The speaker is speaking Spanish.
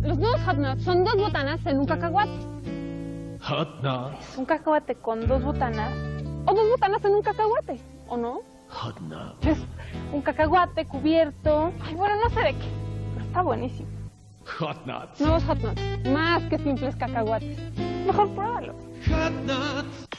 Los nuevos Hot Nuts son 2 botanas en un cacahuate. Hot Nuts. ¿Es un cacahuate con 2 botanas? O 2 botanas en un cacahuate, ¿o no? Hot Nuts. Es un cacahuate cubierto. Ay, bueno, no sé de qué. Pero está buenísimo. Hot Nuts. Nuevos Hot Nuts, más que simples cacahuates. Mejor pruébalo. Hot Nuts.